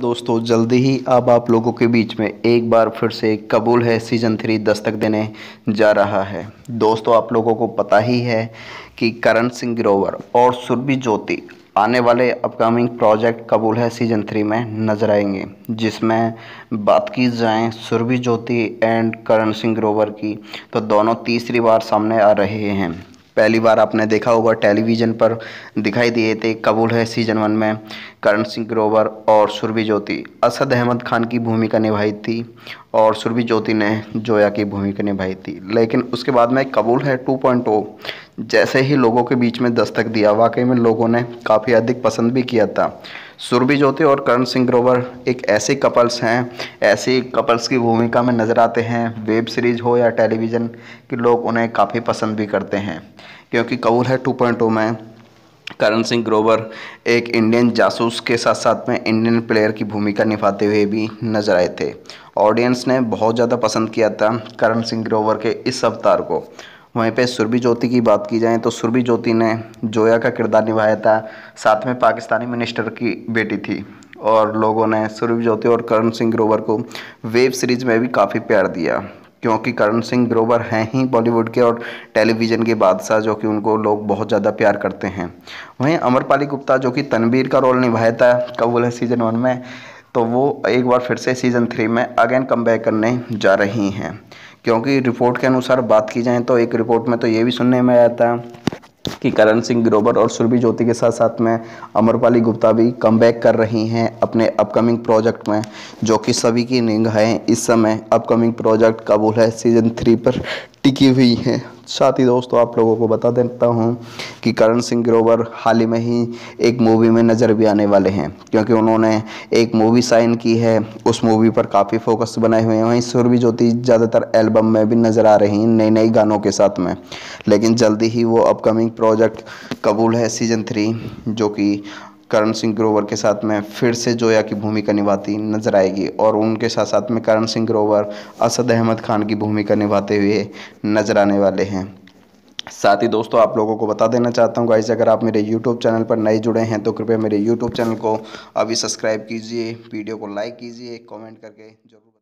दोस्तों जल्दी ही अब आप लोगों के बीच में एक बार फिर से कबूल है सीजन 3 दस्तक देने जा रहा है। दोस्तों आप लोगों को पता ही है कि करण सिंह ग्रोवर और सुरभि ज्योति आने वाले अपकमिंग प्रोजेक्ट कबूल है सीजन 3 में नजर आएंगे, जिसमें बात की जाए सुरभि ज्योति एंड करण सिंह ग्रोवर की, तो दोनों तीसरी बार सामने आ रहे हैं। पहली बार आपने देखा होगा टेलीविज़न पर दिखाई दिए थे कबूल है सीजन 1 में करण सिंह ग्रोवर और सुरभि ज्योति असद अहमद खान की भूमिका निभाई थी और सुरभि ज्योति ने जोया की भूमिका निभाई थी। लेकिन उसके बाद में कबूल है 2.0 जैसे ही लोगों के बीच में दस्तक दिया, वाकई में लोगों ने काफ़ी अधिक पसंद भी किया था। सुरभि ज्योति और करण सिंह ग्रोवर एक ऐसे कपल्स हैं, ऐसे कपल्स की भूमिका में नज़र आते हैं, वेब सीरीज हो या टेलीविज़न कि लोग उन्हें काफ़ी पसंद भी करते हैं। क्योंकि कबूल है 2.0 में करण सिंह ग्रोवर एक इंडियन जासूस के साथ साथ में इंडियन प्लेयर की भूमिका निभाते हुए भी नजर आए थे। ऑडियंस ने बहुत ज़्यादा पसंद किया था करण सिंह ग्रोवर के इस अवतार को। वहीं पे सुरभि ज्योति की बात की जाए तो सुरभि ज्योति ने जोया का किरदार निभाया था, साथ में पाकिस्तानी मिनिस्टर की बेटी थी, और लोगों ने सुरभि ज्योति और करण सिंह ग्रोवर को वेब सीरीज में भी काफ़ी प्यार दिया। क्योंकि करण सिंह ग्रोवर हैं ही बॉलीवुड के और टेलीविज़न के बादशाह, जो कि उनको लोग बहुत ज़्यादा प्यार करते हैं। वहीं अमरपाली गुप्ता जो कि तनवीर का रोल निभाया था कबूल है सीजन 1 में, तो वो एक बार फिर से सीजन 3 में अगेन कमबैक करने जा रही हैं। क्योंकि रिपोर्ट के अनुसार बात की जाए तो एक रिपोर्ट में तो ये भी सुनने में आया था कि करण सिंह ग्रोवर और सुरभि ज्योति के साथ साथ में अमरपाली गुप्ता भी कमबैक कर रही हैं अपने अपकमिंग प्रोजेक्ट में, जो कि सभी की निगाहें इस समय अपकमिंग प्रोजेक्ट कबूल है सीजन 3 पर टिकी हुई हैं। साथ ही दोस्तों आप लोगों को बता देता हूं कि करण सिंह ग्रोवर हाल ही में ही एक मूवी में नज़र भी आने वाले हैं, क्योंकि उन्होंने एक मूवी साइन की है, उस मूवी पर काफ़ी फोकस बनाए हुए हैं। वहीं सुरभि ज्योति ज़्यादातर एल्बम में भी नज़र आ रही हैं नई नई गानों के साथ में। लेकिन जल्दी ही वो अपकमिंग प्रोजेक्ट कबूल है सीजन 3 जो कि करण सिंह ग्रोवर के साथ में फिर से जोया की भूमिका निभाती नजर आएगी, और उनके साथ साथ में करण सिंह ग्रोवर असद अहमद खान की भूमिका निभाते हुए नजर आने वाले हैं। साथ ही दोस्तों आप लोगों को बता देना चाहता हूँ गाइस, अगर आप मेरे YouTube चैनल पर नए जुड़े हैं तो कृपया मेरे YouTube चैनल को अभी सब्सक्राइब कीजिए, वीडियो को लाइक कीजिए, कमेंट करके जरूर